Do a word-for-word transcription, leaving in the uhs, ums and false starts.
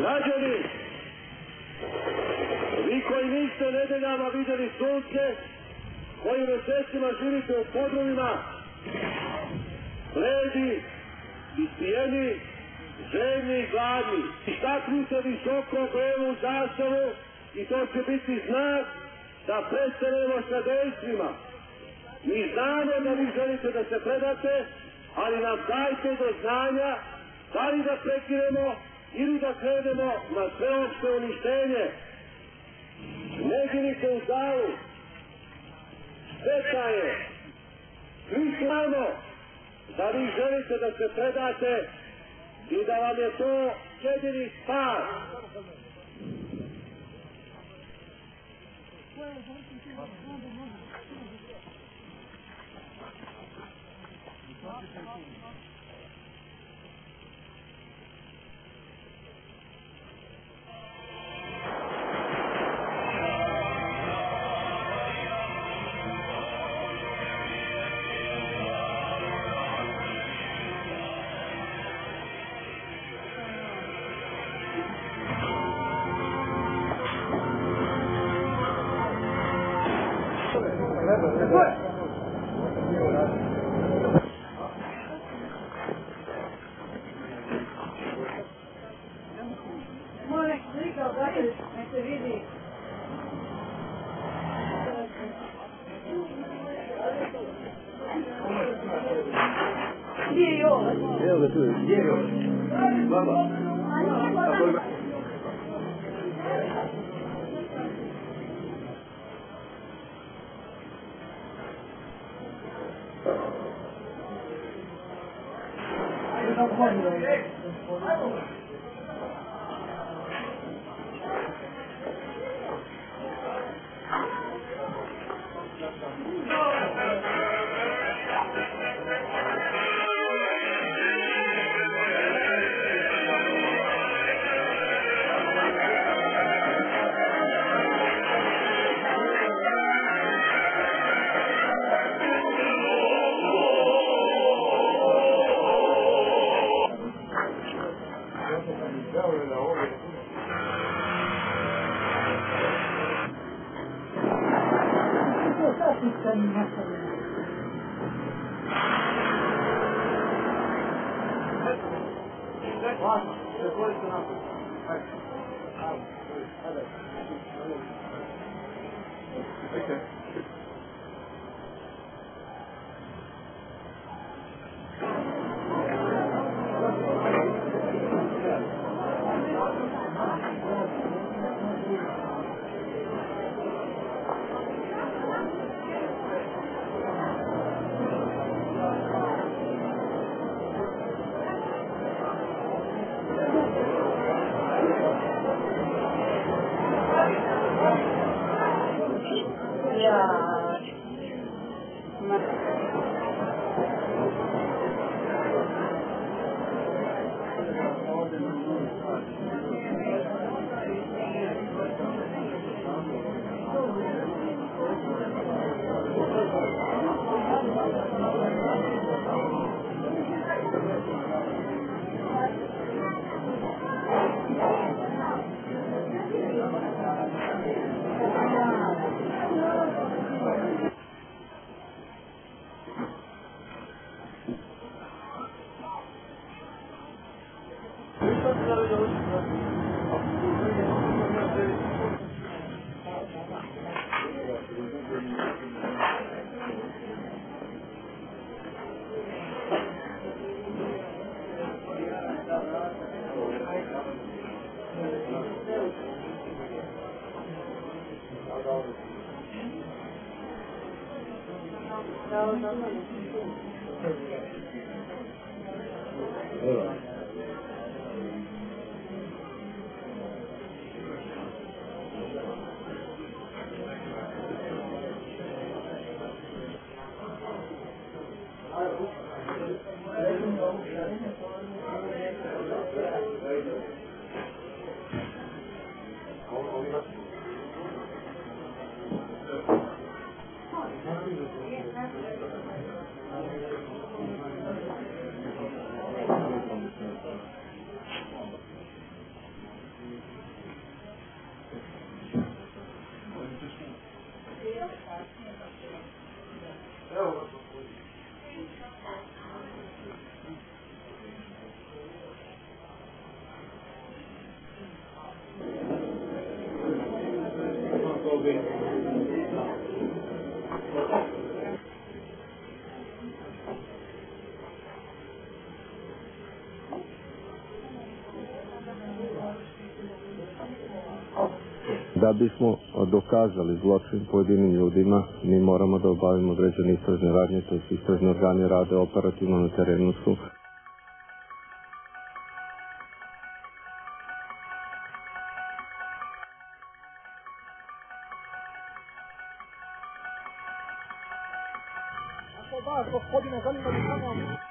Građani, vi koji niste nedeljama vidjeli sunce, koji mesecima živite u podrumima, bledi, ispijeni, željni i gladni. Istaknite visoko belu zastavu i to će biti znak da prestanemo sa dejstvima. Mi znamo da vi želite da se predate, ali nam dajte do znanja da li da prekinemo ili da krenemo na sveopšte uništenje. Ne ginite u zalu. Šteta je. Svi znamo da vi želite da se predate i da vam je to jedini spas. Moram slika, brate, nek se vidi. Gdje je ovo? Evo ga tu, gdje je ovo? Baba. Okay. Da bismo dokazali zločin pojedinim ljudima, mi moramo da obavimo određene istražne radnje, to su istražni organi rade operativno na terenu su. Ako vas, gospodine, zanima li samo